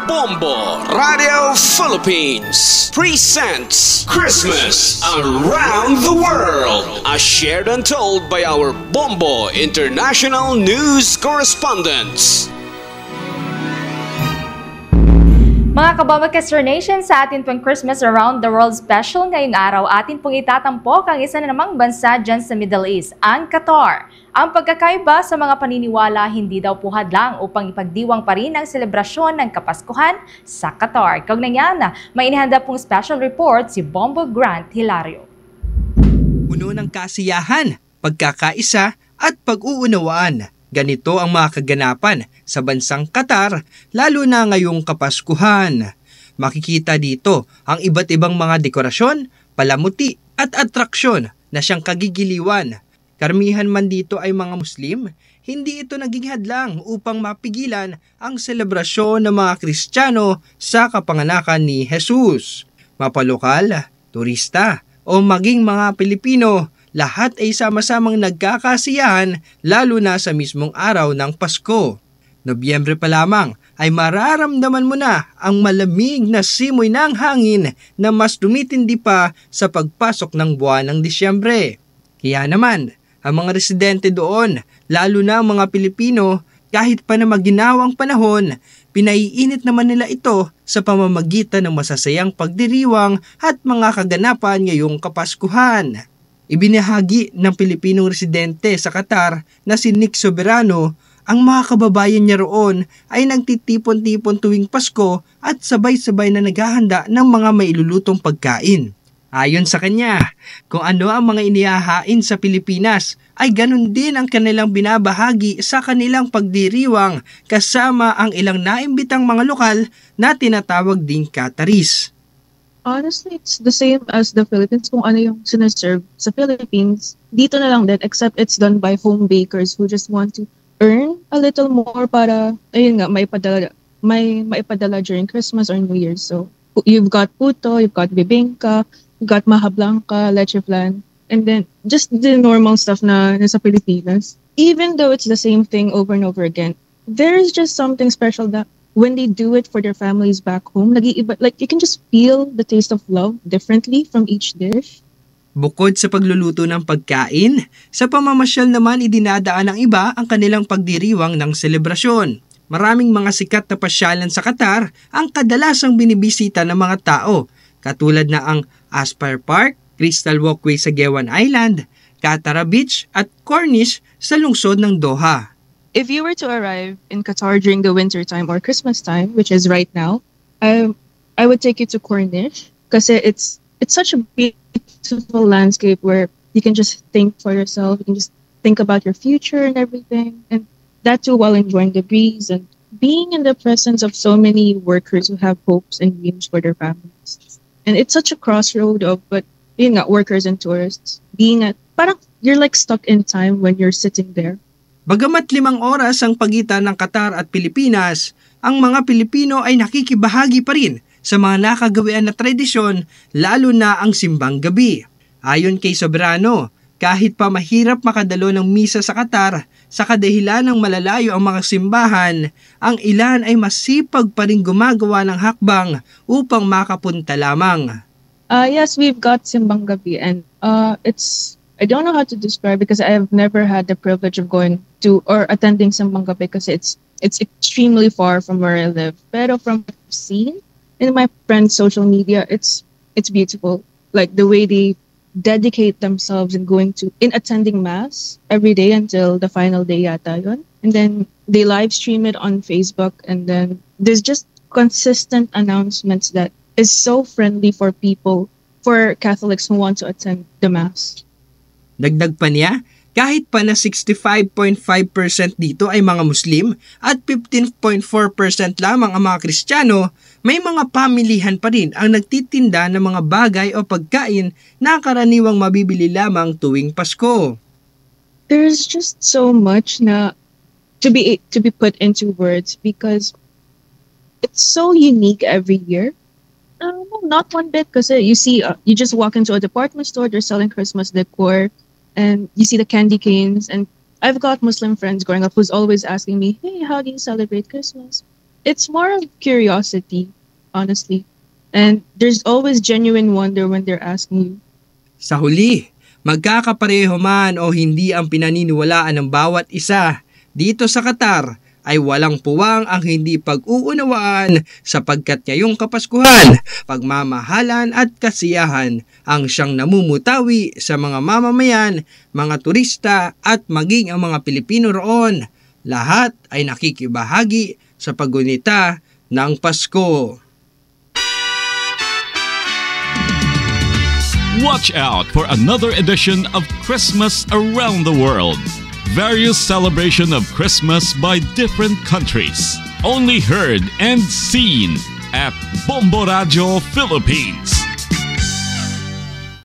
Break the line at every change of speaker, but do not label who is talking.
Bombo Radio Philippines presents Christmas Around the World, as shared and told by our Bombo International News Correspondents.
Mga kababagcaster nation, sa atin pong Christmas Around the World special ngayong araw, atin pong itatampok ang isa na namang bansa dyan sa Middle East, ang Qatar. Ang pagkakaiba sa mga paniniwala, hindi daw po hadlang upang ipagdiwang pa rin ang selebrasyon ng Kapaskuhan sa Qatar. Kaugnay niyan, may inihanda pong special report si Bombo Grant Hilario.
Puno ng kasiyahan, pagkakaisa at pag-uunawaan. Ganito ang mga kaganapan sa bansang Qatar, lalo na ngayong Kapaskuhan. Makikita dito ang iba't ibang mga dekorasyon, palamuti at atraksyon na siyang kagigiliwan. Karamihan man dito ay mga Muslim, hindi ito naging hadlang upang mapigilan ang selebrasyon ng mga Kristiyano sa kapanganakan ni Jesus. Mapalokal, turista o maging mga Pilipino, lahat ay sama-samang nagkakasiyahan lalo na sa mismong araw ng Pasko. Nobyembre pa lamang ay mararamdaman mo na ang malamig na simoy ng hangin na mas tumitindi pa sa pagpasok ng buwan ng Disyembre. Kaya naman, ang mga residente doon, lalo na ang mga Pilipino, kahit pa na maginawang panahon, pinaiinit naman nila ito sa pamamagitan ng masasayang pagdiriwang at mga kaganapan ngayong Kapaskuhan. Ibinahagi ng Pilipinong residente sa Qatar na si Nick Soberano, ang mga kababayan niya roon ay nagtitipon-tipon tuwing Pasko at sabay-sabay na naghahanda ng mga mailulutong pagkain. Ayon sa kanya, kung ano ang mga inihahain sa Pilipinas ay ganun din ang kanilang binabahagi sa kanilang pagdiriwang kasama ang ilang naimbitang mga lokal na tinatawag ding Qataris.
Honestly, it's the same as the Philippines. Kung ano yung sinaserve sa Philippines, dito na lang din, except it's done by home bakers who just want to earn a little more para, ayun nga, maipadala during Christmas or New Year. So, you've got puto, you've got bibingka, you've got maha blanca, leche flan, and then just the normal stuff na sa Pilipinas. Even though it's the same thing over and over again, there's just something special that when they do it for their families back home, nag-iiba, like you can just feel the taste of love differently from each dish.
Bukod sa pagluluto ng pagkain, sa pamamasyal naman idinadaan ng iba ang kanilang pagdiriwang ng selebrasyon. Maraming mga sikat na pasyalan sa Qatar ang kadalasang binibisita ng mga tao, katulad na ang Aspire Park, Crystal Walkway sa Gewan Island, Katara Beach at Corniche sa lungsod ng Doha.
If you were to arrive in Qatar during the winter time or Christmas time, which is right now, I would take you to Corniche because it's such a beautiful landscape where you can just think for yourself, you can just think about your future and everything, and that too while enjoying the breeze and being in the presence of so many workers who have hopes and dreams for their families. And it's such a crossroad of, but being at workers and tourists, parang you're like stuck in time when you're sitting there.
Bagamat 5 oras ang pagitan ng Qatar at Pilipinas, ang mga Pilipino ay nakikibahagi pa rin sa mga nakagawian na tradisyon, lalo na ang simbang gabi. Ayon kay Soberano, kahit pa mahirap makadalo ng misa sa Qatar, sa kadahilan ng malalayo ang mga simbahan, ang ilan ay masipag pa rin gumagawa ng hakbang upang makapunta lamang.
Yes, we've got simbang gabi and I don't know how to describe because I have never had the privilege of going to or attending simbang gabi because it's extremely far from where I live. Pero from what I've seen in my friends' social media, it's beautiful. Like the way they dedicate themselves in attending mass every day until the final day yata yun. And then they live stream it on Facebook, and then there's just consistent announcements that is so friendly for Catholics who want to attend the mass.
Dagdag pa niya, kahit pa na 65.5% dito ay mga Muslim at 15.4% lamang ang mga Kristiyano, may mga pamilihan pa rin ang nagtitinda ng mga bagay o pagkain na karaniwang mabibili lamang tuwing Pasko.
There's just so much na to be put into words because it's so unique every year. Not one bit because you see, you just walk into a department store, they're selling Christmas decor, and you see the candy canes. And I've got Muslim friends growing up who's always asking me, hey, how do you celebrate Christmas? it's more of curiosity, honestly. And there's always genuine wonder when they're asking you.
Sa huli, magkakapareho man o hindi ang pinaniniwalaan ng bawat isa, dito sa Qatar ay walang puwang ang hindi pag-uunawaan sapagkat ngayong Kapaskuhan, pagmamahalan at kasiyahan ang siyang namumutawi sa mga mamamayan, mga turista at maging ang mga Pilipino roon. Lahat ay nakikibahagi sa paggunita ng Pasko.
Watch out for another edition of Christmas Around the World. Various celebration of Christmas by different countries. Only heard and seen at Bombo Radio Philippines.